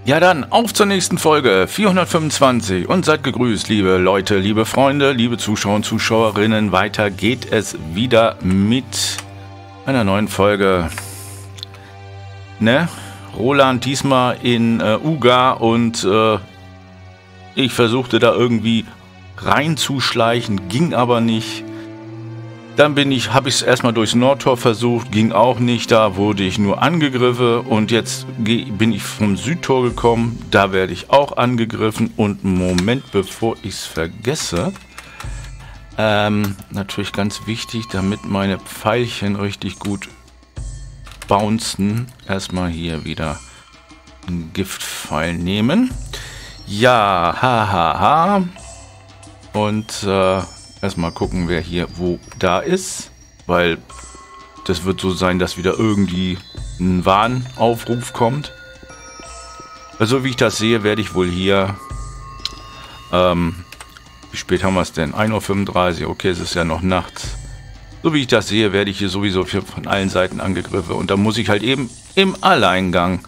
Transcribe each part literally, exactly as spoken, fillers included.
Ja dann, auf zur nächsten Folge, vierhundertfünfundzwanzig. Und seid gegrüßt, liebe Leute, liebe Freunde, liebe Zuschauer und Zuschauerinnen. Weiter geht es wieder mit einer neuen Folge. Ne? Roland diesmal in äh, Ugar und äh, ich versuchte da irgendwie reinzuschleichen, ging aber nicht. Dann bin ich, habe ich es erstmal durchs Nordtor versucht, ging auch nicht, da wurde ich nur angegriffen und jetzt bin ich vom Südtor gekommen, da werde ich auch angegriffen und Moment, bevor ich es vergesse, ähm, natürlich ganz wichtig, damit meine Pfeilchen richtig gut bouncen, erstmal hier wieder einen Giftpfeil nehmen. Ja, ha, ha, ha. Und äh, erstmal gucken, wer hier wo da ist, weil das wird so sein, dass wieder irgendwie ein Warnaufruf kommt. Also wie ich das sehe, werde ich wohl hier, ähm, wie spät haben wir es denn? ein Uhr fünfunddreißig, okay, es ist ja noch nachts. So wie ich das sehe, werde ich hier sowieso von allen Seiten angegriffen und da muss ich halt eben im Alleingang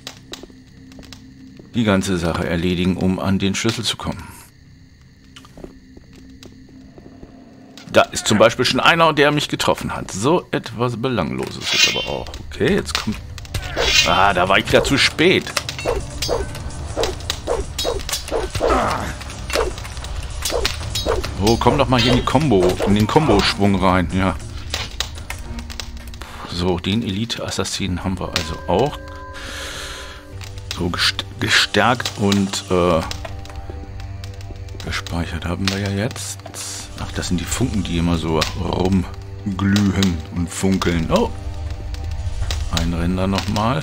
die ganze Sache erledigen, um an den Schlüssel zu kommen. Da ist zum Beispiel schon einer, der mich getroffen hat. So etwas Belangloses ist aber auch. Okay, jetzt kommt... Ah, da war ich wieder zu spät. Oh, komm doch mal hier in die Combo, in den Combo-Schwung rein. Ja. So, den Elite-Assassinen haben wir also auch. So gestärkt und äh, gespeichert haben wir ja jetzt. Ach, das sind die Funken, die immer so rumglühen und funkeln. Oh! Ein Ränder nochmal.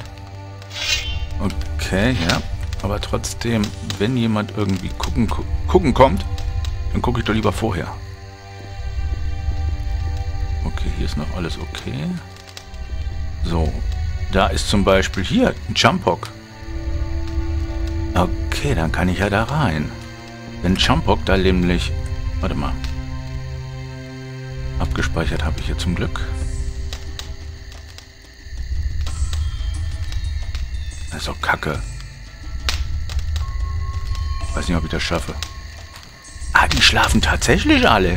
Okay, ja. Aber trotzdem, wenn jemand irgendwie gucken, gu gucken kommt, dann gucke ich doch lieber vorher. Okay, hier ist noch alles okay. So, da ist zum Beispiel hier ein Champok. Okay, dann kann ich ja da rein. Wenn Champok da nämlich... Warte mal. Abgespeichert habe ich hier zum Glück. Das ist doch Kacke. Weiß nicht, ob ich das schaffe. Ah, die schlafen tatsächlich alle.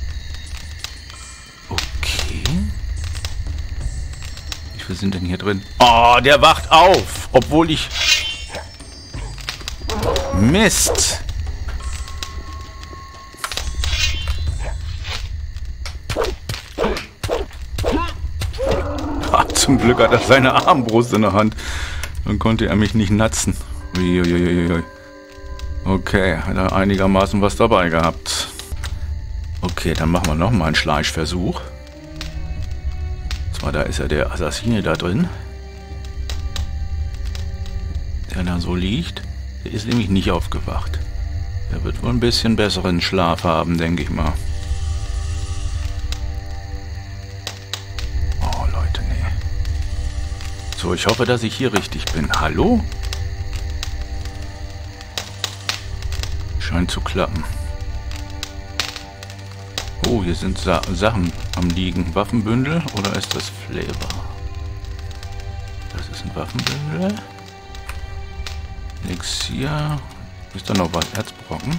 Okay. Wie viele sind denn hier drin? Oh, der wacht auf. Obwohl ich... Mist. Ach, zum Glück hat er seine Armbrust in der Hand. Dann konnte er mich nicht natzen. Uiuiuiui. Okay, hat er einigermaßen was dabei gehabt. Okay, dann machen wir nochmal einen Schleichversuch. Und zwar, da ist ja der Assassine da drin. Der da so liegt. Der ist nämlich nicht aufgewacht. Der wird wohl ein bisschen besseren Schlaf haben, denke ich mal. Oh, Leute, nee. So, ich hoffe, dass ich hier richtig bin. Hallo? Scheint zu klappen. Oh, hier sind Sa Sachen am Liegen. Waffenbündel oder ist das Flavor? Das ist ein Waffenbündel. Elixier. Ist da noch was? Erzbrocken.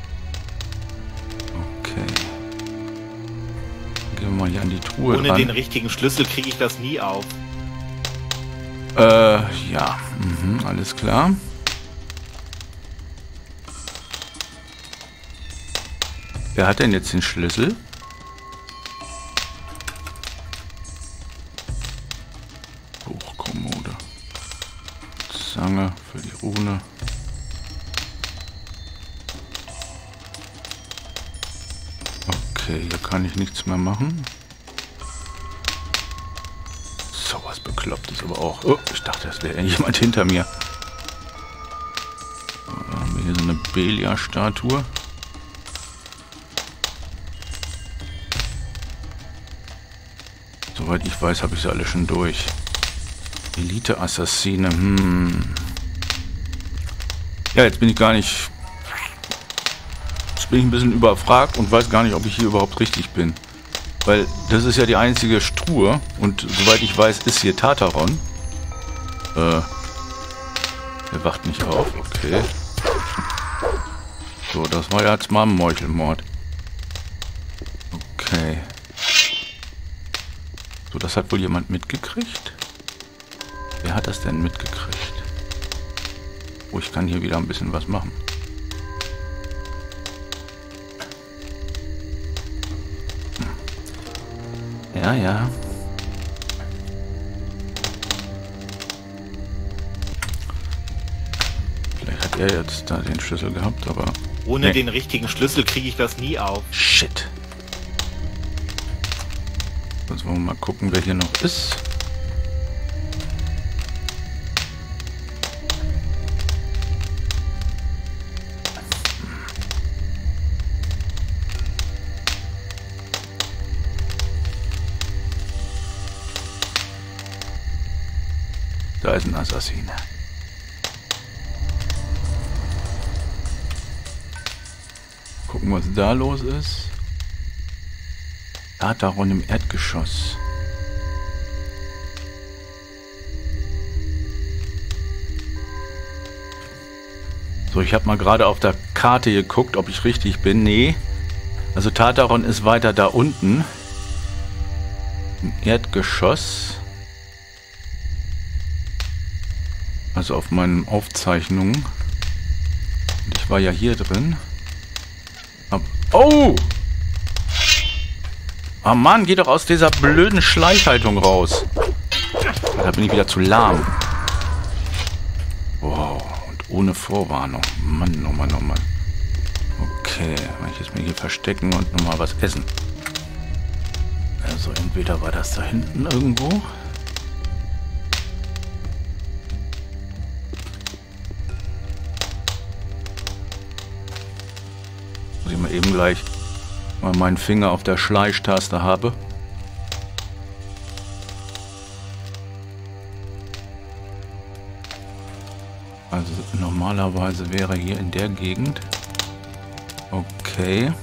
Okay. Gehen wir mal hier an die Truhe Ohne ran. den richtigen Schlüssel kriege ich das nie auf. Äh, ja. Mhm, alles klar. Wer hat denn jetzt den Schlüssel? Buchkommode. Zange für die Rune. Okay, hier kann ich nichts mehr machen. So was Beklopptes aber auch. Oh, ich dachte, das wäre jemand hinter mir. Da haben wir hier so eine Belia-Statue. Soweit ich weiß, habe ich sie alle schon durch. Elite-Assassine. Hm. Ja, jetzt bin ich gar nicht... Jetzt bin ich ein bisschen überfragt und weiß gar nicht, ob ich hier überhaupt richtig bin. Weil das ist ja die einzige Truhe und soweit ich weiß, ist hier Tataron. Äh, Er wacht nicht auf. Okay. So, das war ja jetzt mal ein Meuchelmord. Okay. So, das hat wohl jemand mitgekriegt. Wer hat das denn mitgekriegt? Oh, ich kann hier wieder ein bisschen was machen. Hm. Ja, ja. Vielleicht hat er jetzt da den Schlüssel gehabt, aber... Ohne nee. den richtigen Schlüssel kriege ich das nie auf. Shit. Jetzt wollen wir mal gucken, wer hier noch ist. Da ist ein Assassine. Gucken, was da los ist. Tataron im Erdgeschoss. So, ich habe mal gerade auf der Karte geguckt, ob ich richtig bin. Nee. Also Tataron ist weiter da unten. Im Erdgeschoss. Also auf meinen Aufzeichnungen. Und ich war ja hier drin. Ab oh! Ah Mann, geh doch aus dieser blöden Schleichhaltung raus. Da bin ich wieder zu lahm. Wow, und ohne Vorwarnung. Mann, oh Mann, oh Mann. Okay, wenn ich jetzt mich hier verstecken und nochmal was essen. Also entweder war das da hinten irgendwo. Muss ich mal eben gleich mal meinen Finger auf der Schleichtaste habe. Also normalerweise wäre hier in der Gegend. Okay.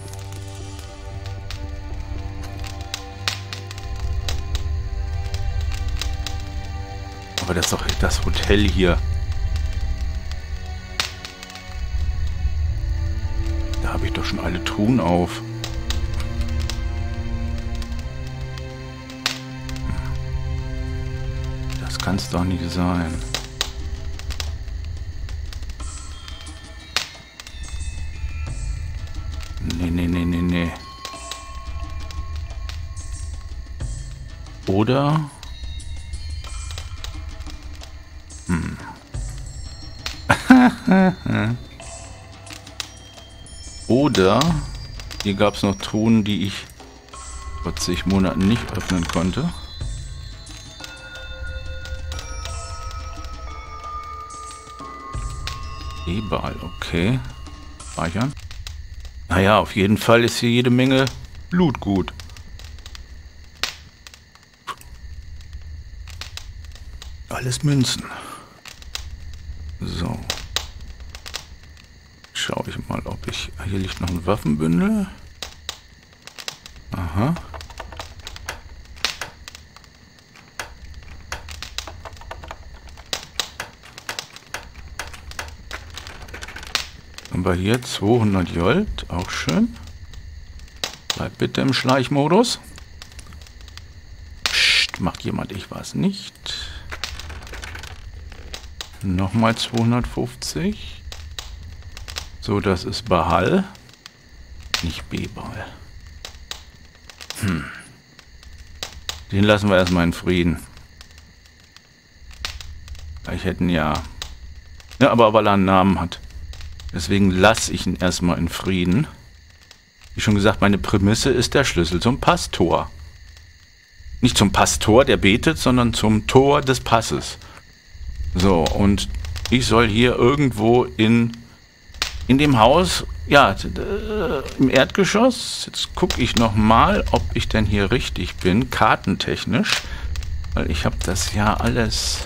Aber das ist doch das Hotel hier. Da habe ich doch schon alle Truhen auf. Das kann es doch nicht sein. Nee, nee, nee, nee, nee. Oder... Hm. Oder hier gab es noch Truhen, die ich vor zig Monaten nicht öffnen konnte. E-Ball, okay. Speichern. Naja, auf jeden Fall ist hier jede Menge Blut gut. Alles Münzen. So. Schaue ich mal, ob ich... Hier liegt noch ein Waffenbündel. Aha. Haben wir hier zweihundert Jolt. Auch schön. Bleib bitte im Schleichmodus. Psst, macht jemand ich was nicht. Nochmal zweihundertfünfzig. So, das ist Bahal. Nicht B-Ball. Hm. Den lassen wir erstmal in Frieden. Ich hätten ja... Ja, aber weil er einen Namen hat. Deswegen lasse ich ihn erstmal in Frieden. Wie schon gesagt, meine Prämisse ist der Schlüssel zum Passtor. Nicht zum Pastor, der betet, sondern zum Tor des Passes. So, und ich soll hier irgendwo in, in dem Haus, ja, im Erdgeschoss, jetzt gucke ich nochmal, ob ich denn hier richtig bin, kartentechnisch, weil ich habe das ja alles,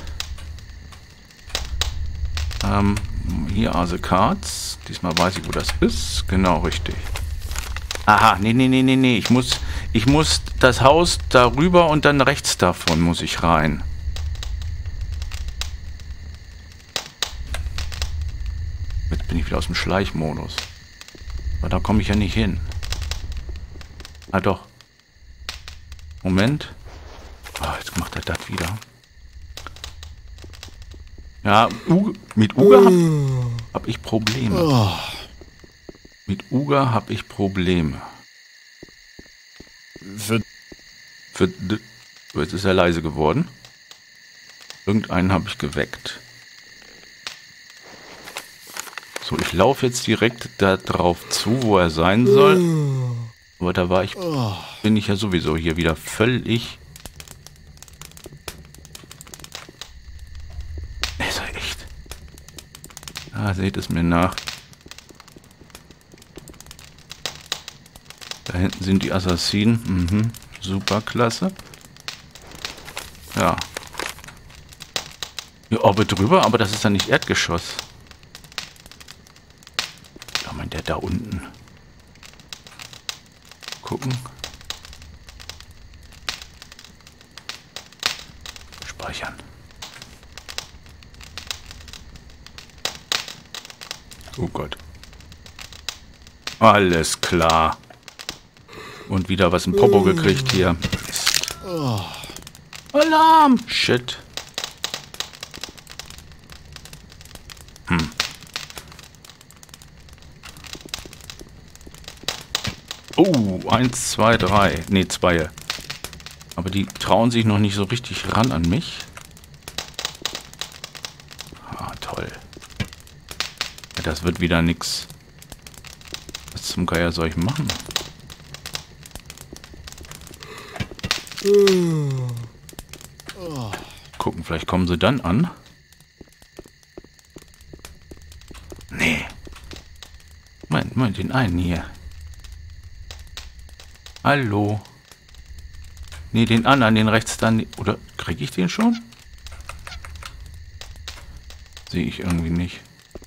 ähm, hier are the cards, diesmal weiß ich, wo das ist, genau richtig. Aha, nee, nee, nee, nee, nee, ich muss, ich muss das Haus darüber und dann rechts davon muss ich rein. bin ich wieder aus dem Schleichmodus. Aber da komme ich ja nicht hin. Ah doch. Moment. Oh, jetzt macht er das wieder. Ja, U mit Uga habe hab ich Probleme. Oh. Mit Uga habe ich Probleme. Für Für d Jetzt ist er leise geworden. Irgendeinen habe ich geweckt. So, ich laufe jetzt direkt da drauf zu, wo er sein soll. Aber da war ich, bin ich ja sowieso hier wieder völlig. Ist er echt? Ah, seht es mir nach. Da hinten sind die Assassinen. Mhm. Super klasse. Ja. Ja, aber drüber, aber das ist dann nicht Erdgeschoss. Ja, mein, der da unten. Gucken. Speichern. Oh Gott. Alles klar. Und wieder was im Popo gekriegt hier. Mist. Alarm! Shit. Hm. Oh, eins, zwei, drei. Ne, zwei. Aber die trauen sich noch nicht so richtig ran an mich. Ah, toll. Ja, das wird wieder nix. Was zum Geier soll ich machen? Gucken, vielleicht kommen sie dann an. Nee. Moment, Moment, den einen hier. Hallo. Nee, den anderen, den rechts dann. Oder kriege ich den schon? Sehe ich irgendwie nicht.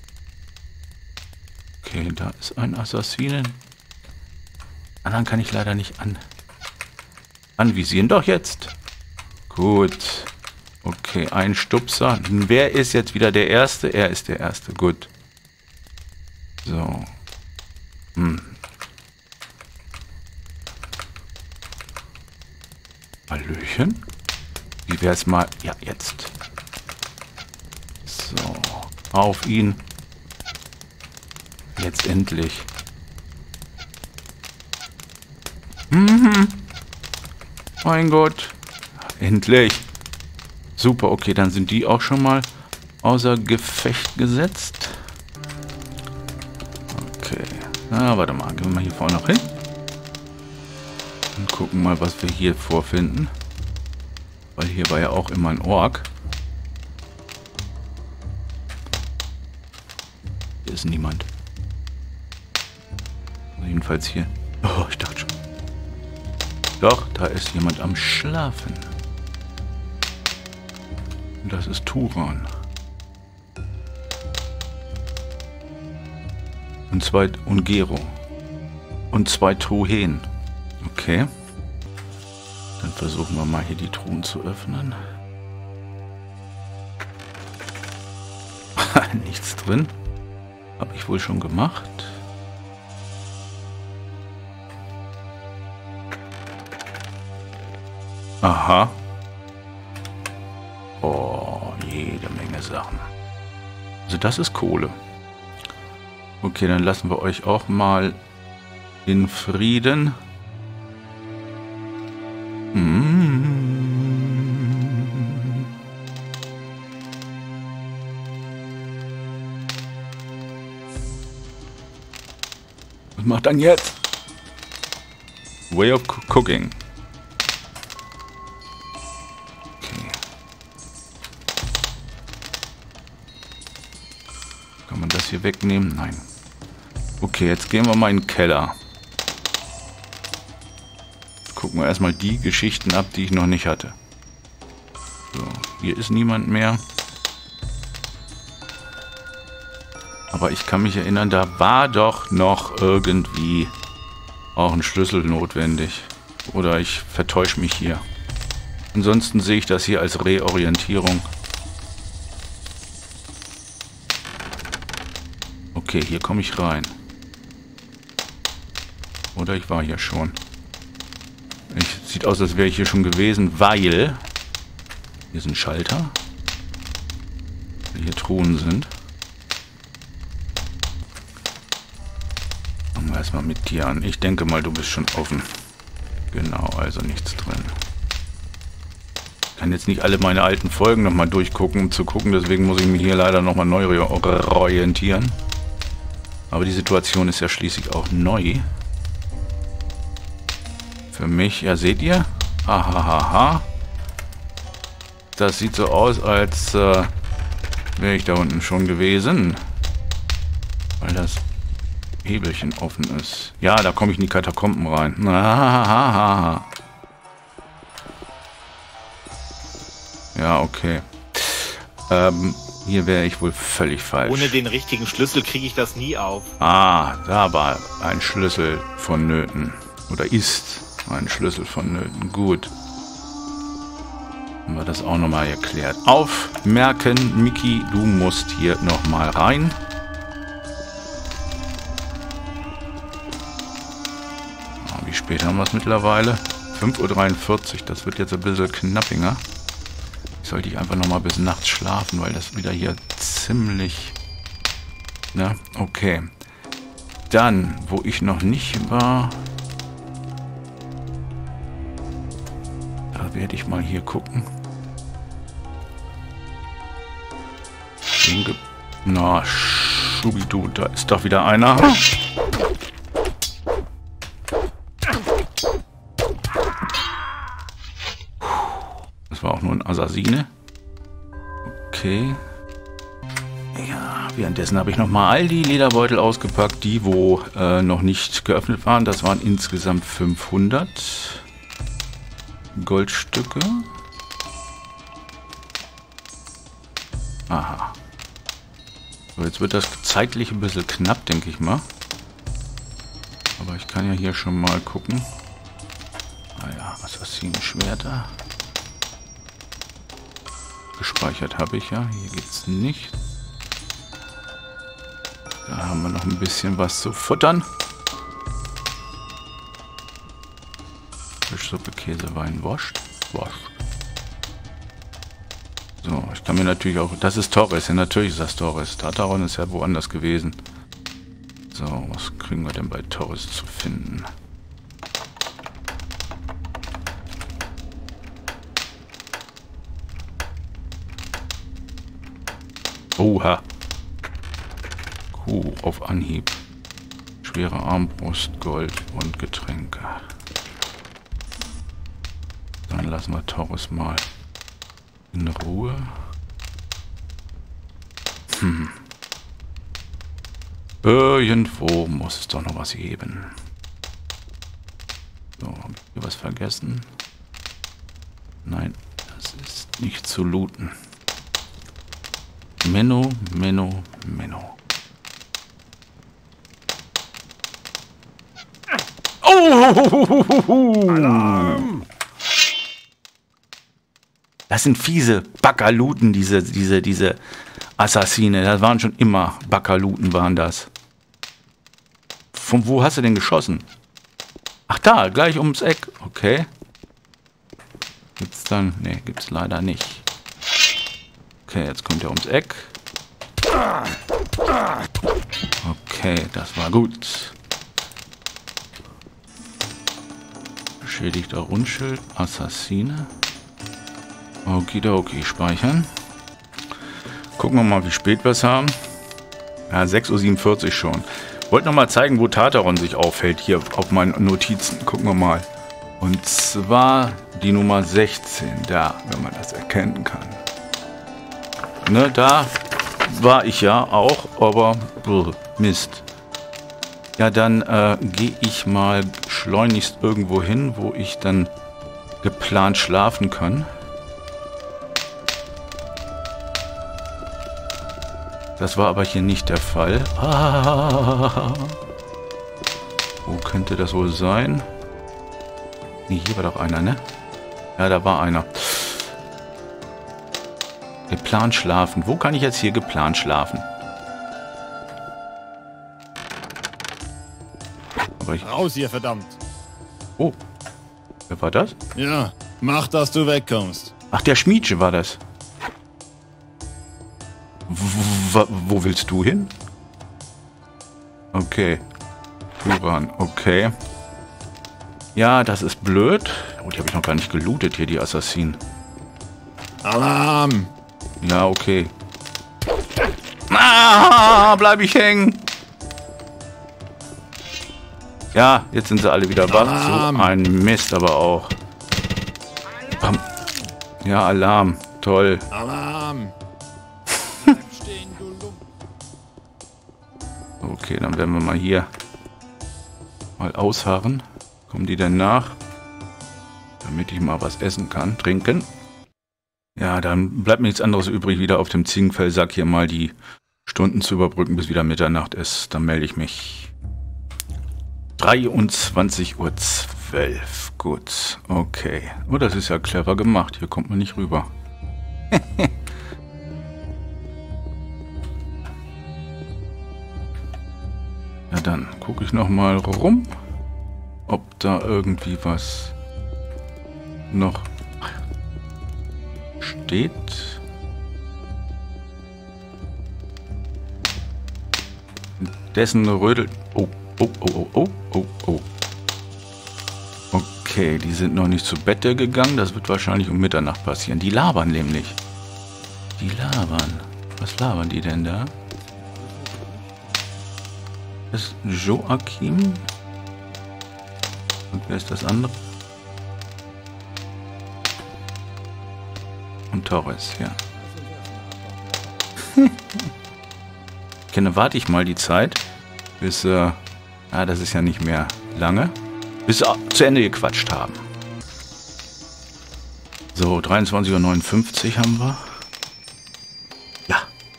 Okay, da ist ein Assassinen. Anderen kann ich leider nicht an. Anvisieren. Doch jetzt. Gut. Okay, ein Stupser. Wer ist jetzt wieder der Erste? Er ist der Erste. Gut. So. Hm. Hallöchen. Wie wär's mal... Ja, jetzt. So. Auf ihn. Jetzt endlich. Mhm. Mein Gott. Endlich. Super, okay, dann sind die auch schon mal außer Gefecht gesetzt. Okay. Na, warte mal, gehen wir mal hier vorne noch hin. Und gucken mal, was wir hier vorfinden. Weil hier war ja auch immer ein Ork. Hier ist niemand. Jedenfalls hier. Oh, ich dachte schon. Doch, da ist jemand am Schlafen. Und das ist Turan. Und zwei Ungero. Und zwei Truhen. Okay. Dann versuchen wir mal hier die Truhen zu öffnen. Nichts drin. Habe ich wohl schon gemacht. Aha. Oh, jede Menge Sachen. Also das ist Kohle. Okay, dann lassen wir euch auch mal in Frieden. Hm. Was macht dann jetzt? Way of cooking. Kann man das hier wegnehmen? Nein. Okay, jetzt gehen wir mal in den Keller. Gucken wir erstmal die Geschichten ab, die ich noch nicht hatte. So, hier ist niemand mehr. Aber ich kann mich erinnern, da war doch noch irgendwie auch ein Schlüssel notwendig. Oder ich vertäusche mich hier. Ansonsten sehe ich das hier als Reorientierung. Okay, Okay, hier komme ich rein. Oder ich war hier schon. Ich, sieht aus, als wäre ich hier schon gewesen, weil... Hier ist ein Schalter. Hier Truhen sind. Fangen wir erstmal mit dir an. Ich denke mal, du bist schon offen. Genau, also nichts drin. Ich kann jetzt nicht alle meine alten Folgen nochmal durchgucken, um zu gucken. Deswegen muss ich mich hier leider nochmal neu orientieren. Aber die Situation ist ja schließlich auch neu. Für mich, ja, seht ihr? Ahahaha. Das sieht so aus, als äh, wäre ich da unten schon gewesen. Weil das Hebelchen offen ist. Ja, da komme ich in die Katakomben rein. Ahahaha. Ja, okay. Ähm, hier wäre ich wohl völlig falsch. Ohne den richtigen Schlüssel kriege ich das nie auf. Ah, da war ein Schlüssel vonnöten. Oder ist ein Schlüssel vonnöten. Gut. Haben wir das auch nochmal erklärt. Aufmerken, Miki, du musst hier nochmal rein. Ah, wie spät haben wir es mittlerweile? fünf Uhr dreiundvierzig, das wird jetzt ein bisschen knappiger. Sollte ich einfach nochmal bis nachts schlafen, weil das wieder hier ziemlich... Na, okay. Dann, wo ich noch nicht war... Da werde ich mal hier gucken. Na, Schubidu, da ist doch wieder einer. Das war auch nur ein Assassine. Okay. Ja, währenddessen habe ich nochmal all die Lederbeutel ausgepackt, die wo äh, noch nicht geöffnet waren. Das waren insgesamt fünfhundert Goldstücke. Aha. So, jetzt wird das zeitlich ein bisschen knapp, denke ich mal. Aber ich kann ja hier schon mal gucken. Naja, Assassinen-Schwerter. Gespeichert habe ich ja. Hier geht es nicht. Da haben wir noch ein bisschen was zu futtern. Fischsuppe, Käse, Wein, Wurst. Wurst. So, ich kann mir natürlich auch... Das ist Torres, ja, natürlich ist das Torres. Tataron ist ja woanders gewesen. So, was kriegen wir denn bei Torres zu finden? Oha. Kuh auf Anhieb. Schwere Armbrust, Gold und Getränke. Dann lassen wir Torres mal in Ruhe. Hm. Irgendwo muss es doch noch was geben. So, habe ich hier was vergessen? Nein, das ist nicht zu looten. Menno, Menno, Menno. Oh! Alarm! Das sind fiese Bakaluten, diese, diese, diese Assassine. Das waren schon immer Bakaluten, waren das. Von wo hast du denn geschossen? Ach da, gleich ums Eck. Okay. Gibt's dann... Ne, gibt's leider nicht. Okay, jetzt kommt er ums Eck. Okay, das war gut. Beschädigter Rundschild, Assassine. Okidoki, speichern. Gucken wir mal, wie spät wir es haben. Ja, sechs Uhr siebenundvierzig schon. Wollte noch mal zeigen, wo Tataron sich aufhält. Hier auf meinen Notizen. Gucken wir mal. Und zwar die Nummer sechzehn. Da, wenn man das erkennen kann. Ne, da war ich ja auch, aber brr, Mist. Ja, dann äh, gehe ich mal schleunigst irgendwo hin, wo ich dann geplant schlafen kann. Das war aber hier nicht der Fall. Ah, wo könnte das wohl sein? Nee, hier war doch einer, ne? Ja, da war einer. Geplant schlafen. Wo kann ich jetzt hier geplant schlafen? Aber ich... Raus hier, verdammt. Oh. Wer war das? Ja, mach, dass du wegkommst. Ach, der Schmiedche war das. W wo willst du hin? Okay. Turan, okay. Ja, das ist blöd. Oh, die habe ich noch gar nicht gelootet hier, die Assassinen. Alarm! Ja, okay. Ah, bleib ich hängen. Ja, jetzt sind sie alle wieder wach. So ein Mist aber auch. Bam. Ja, Alarm. Toll. Alarm! Okay, dann werden wir mal hier mal ausharren. Kommen die denn nach? Damit ich mal was essen kann. Trinken. Ja, dann bleibt mir nichts anderes übrig, wieder auf dem Ziegenfellsack hier mal die Stunden zu überbrücken, bis wieder Mitternacht ist. Dann melde ich mich. dreiundzwanzig Uhr zwölf. Gut, okay. Oh, das ist ja clever gemacht. Hier kommt man nicht rüber. Ja, dann gucke ich noch mal rum, ob da irgendwie was noch steht. Dessen Rödel... Oh, oh, oh, oh, oh, oh, oh. Okay, die sind noch nicht zu Bette gegangen. Das wird wahrscheinlich um Mitternacht passieren. Die labern nämlich. Die labern. Was labern die denn da? Das ist Joachim. Und wer ist das andere? Und Torres, ja. Dann warte ich mal die Zeit, bis, äh, ah, das ist ja nicht mehr lange, bis sie zu Ende gequatscht haben. So, dreiundzwanzig Uhr neunundfünfzig haben wir. Ja.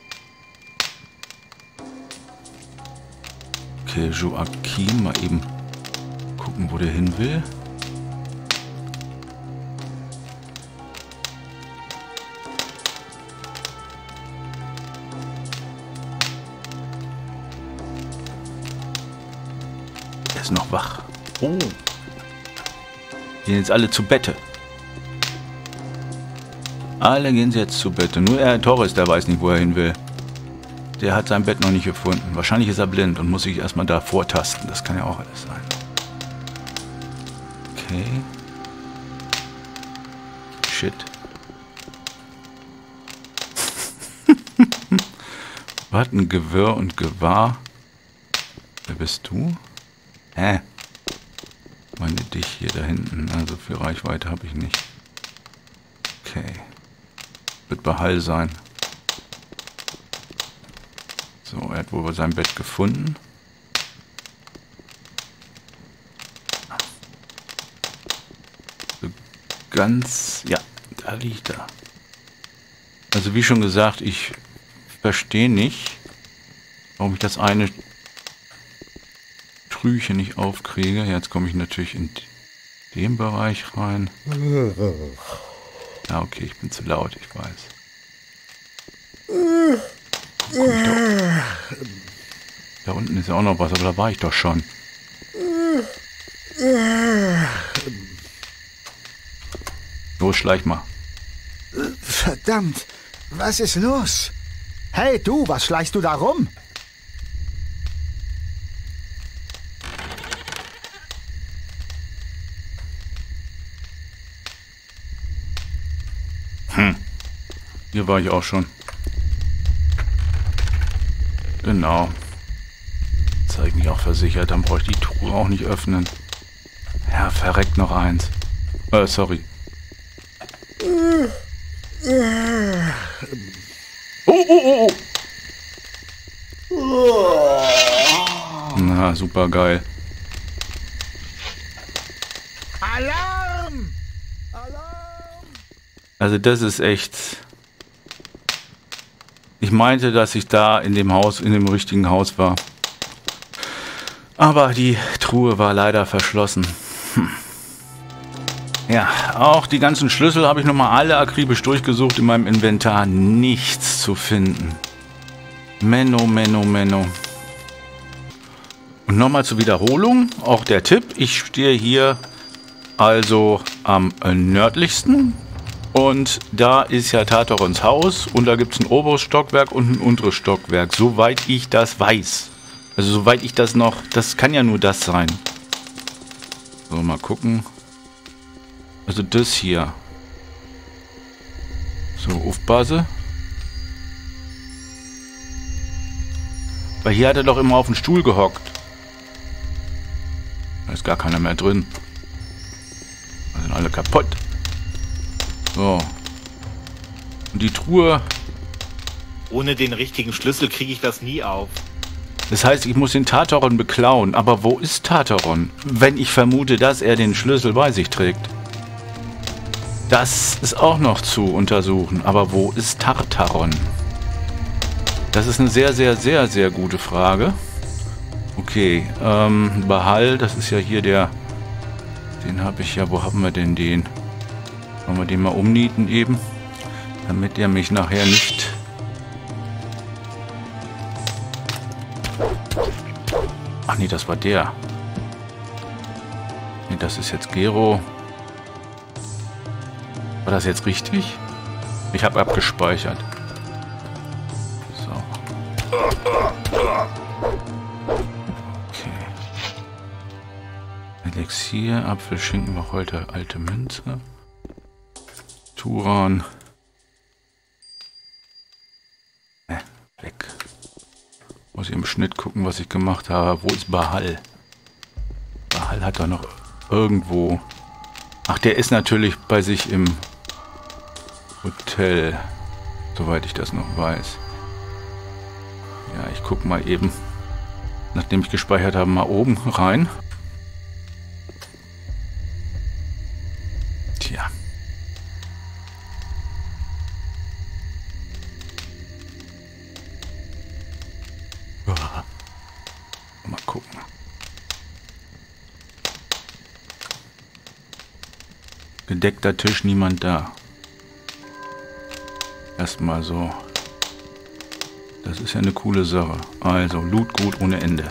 Okay, Joachim, mal eben gucken, wo der hin will. Er ist noch wach. Oh. Die gehen jetzt alle zu Bette. Alle gehen sie jetzt zu Bette. Nur er, Torres, der weiß nicht, wo er hin will. Der hat sein Bett noch nicht gefunden. Wahrscheinlich ist er blind und muss sich erstmal da vortasten. Das kann ja auch alles sein. Okay. Shit. Was ein Gewirr und Gewahr. Wer bist du? Hä? Meine dich hier da hinten. Also für Reichweite habe ich nicht. Okay. Wird bei Hall sein. So, er hat wohl sein Bett gefunden. So ganz... Ja, da liegt er. Also wie schon gesagt, ich verstehe nicht, warum ich das eine Trüchen nicht aufkriege. Jetzt komme ich natürlich in den Bereich rein. Ja, okay, ich bin zu laut, ich weiß. Da, da unten ist ja auch noch was, aber da war ich doch schon. Los, schleich mal. Verdammt, was ist los? Hey du, was schleichst du da rum? Hm. Hier war ich auch schon. Genau. Zeig mich auch versichert, dann brauche ich die Truhe auch nicht öffnen. Ja, verreckt noch eins. Äh, sorry. Oh, oh, oh, oh. Na, super geil. Alarm! Alarm! Also das ist echt... Ich meinte, dass ich da in dem Haus, in dem richtigen Haus war. Aber die Truhe war leider verschlossen. Hm. Ja, auch die ganzen Schlüssel habe ich nochmal alle akribisch durchgesucht in meinem Inventar. Nichts zu finden. Menno, Menno, Menno. Und nochmal zur Wiederholung, auch der Tipp, ich stehe hier also am nördlichsten und da ist ja Tartarons Haus und da gibt es ein oberes Stockwerk und ein unteres Stockwerk, soweit ich das weiß. Also soweit ich das noch, das kann ja nur das sein. So, mal gucken. Also das hier. So, Aufpasse. Weil hier hat er doch immer auf dem Stuhl gehockt. Da ist gar keiner mehr drin. Da sind alle kaputt. So. Und die Truhe. Ohne den richtigen Schlüssel kriege ich das nie auf. Das heißt, ich muss den Tartaron beklauen. Aber wo ist Tartaron? Wenn ich vermute, dass er den Schlüssel bei sich trägt. Das ist auch noch zu untersuchen. Aber wo ist Tartaron? Das ist eine sehr, sehr, sehr, sehr gute Frage. Okay, ähm, Bahal, das ist ja hier der... Den habe ich ja... Wo haben wir denn den? Wollen wir den mal umnieten eben? Damit der mich nachher nicht... Ach nee, das war der. Nee, das ist jetzt Gero. War das jetzt richtig? Ich habe abgespeichert. So. Okay. Elixier, Apfel, Schinken, Wacholder, alte Münze. Turan. Ne, weg. Muss ich im Schnitt gucken, was ich gemacht habe. Wo ist Bahal? Bahal hat da noch irgendwo... Ach, der ist natürlich bei sich im Hotel. Soweit ich das noch weiß. Ja, ich gucke mal eben, nachdem ich gespeichert habe, mal oben rein. Tja. Mal gucken. Gedeckter Tisch, niemand da. Erstmal so. Das ist ja eine coole Sache. Also, Loot gut ohne Ende.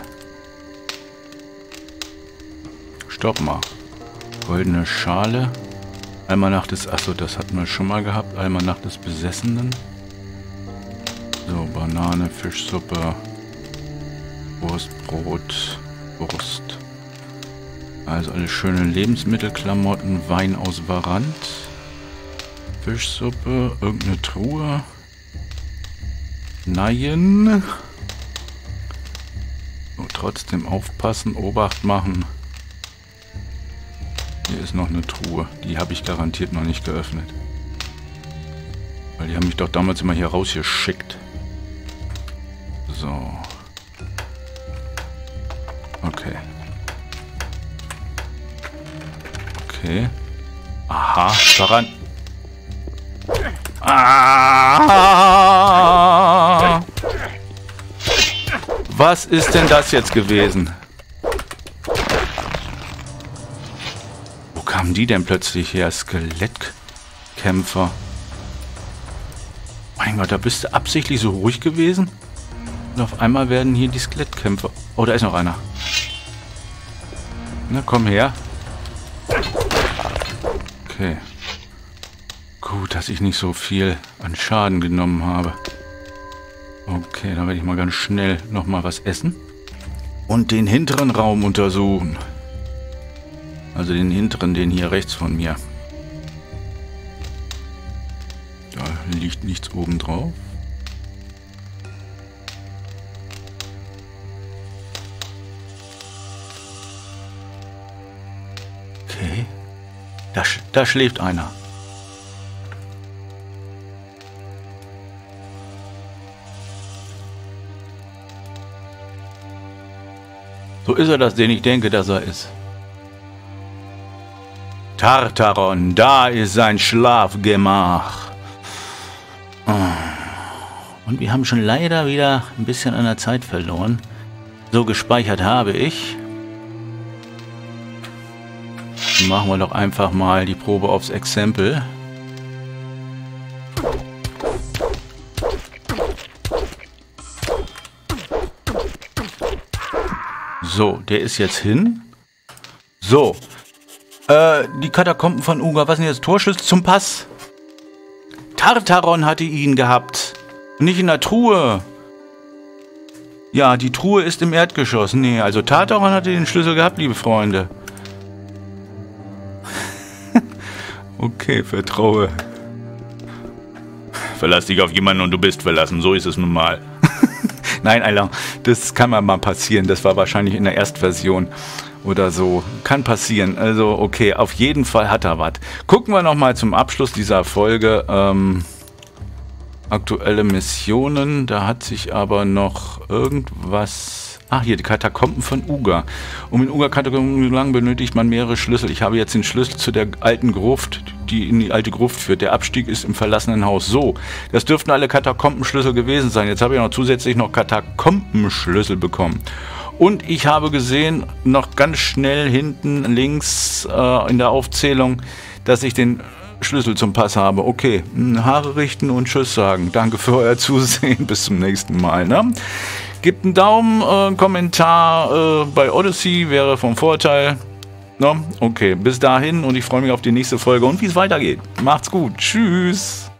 Stopp mal. Goldene Schale. Almanach des... Achso, das hatten wir schon mal gehabt. Almanach des Besessenen. So, Banane, Fischsuppe. Wurstbrot. Wurst. Also alle schöne Lebensmittelklamotten. Wein aus Varant. Fischsuppe. Irgendeine Truhe. Nein. So, trotzdem aufpassen. Obacht machen. Hier ist noch eine Truhe. Die habe ich garantiert noch nicht geöffnet. Weil die haben mich doch damals immer hier rausgeschickt. So. Okay. Okay. Aha, daran. Ah! Was ist denn das jetzt gewesen? Wo kamen die denn plötzlich her? Skelettkämpfer. Mein Gott, da bist du absichtlich so ruhig gewesen? Und auf einmal werden hier die Skelettkämpfer... Oh, da ist noch einer. Na, komm her. Okay. Gut, dass ich nicht so viel an Schaden genommen habe. Okay, dann werde ich mal ganz schnell nochmal was essen. Und den hinteren Raum untersuchen. Also den hinteren, den hier rechts von mir. Da liegt nichts oben drauf. Okay. Da, sch da schläft einer. So ist er das, den ich denke, dass er ist. Tartaron, da ist sein Schlafgemach. Und wir haben schon leider wieder ein bisschen an der Zeit verloren. So gespeichert habe ich. Machen wir doch einfach mal die Probe aufs Exempel. So, der ist jetzt hin. So. Äh, die Katakomben von Uga. Was sind jetzt Torschlüssel zum Pass? Tartaron hatte ihn gehabt. Nicht in der Truhe. Ja, die Truhe ist im Erdgeschoss. Nee, also Tartaron hatte den Schlüssel gehabt, liebe Freunde. Okay, vertraue. Verlass dich auf jemanden und du bist verlassen. So ist es nun mal. Nein, Alter, das kann mal mal passieren. Das war wahrscheinlich in der Erstversion oder so. Kann passieren. Also, okay, auf jeden Fall hat er was. Gucken wir nochmal zum Abschluss dieser Folge. Ähm, aktuelle Missionen. Da hat sich aber noch irgendwas... Ah, hier, die Katakomben von Uga. Um in Uga-Katakomben zu gelangen, benötigt man mehrere Schlüssel. Ich habe jetzt den Schlüssel zu der alten Gruft, die in die alte Gruft führt. Der Abstieg ist im verlassenen Haus. So, das dürften alle Katakombenschlüssel gewesen sein. Jetzt habe ich noch zusätzlich noch Katakombenschlüssel bekommen. Und ich habe gesehen, noch ganz schnell hinten links äh, in der Aufzählung, dass ich den Schlüssel zum Pass habe. Okay, Haare richten und Tschüss sagen. Danke für euer Zusehen. Bis zum nächsten Mal. Ne? Gebt einen Daumen, äh, einen Kommentar äh, bei Odyssey, wäre vom Vorteil. No? Okay, bis dahin und ich freue mich auf die nächste Folge und wie es weitergeht. Macht's gut. Tschüss.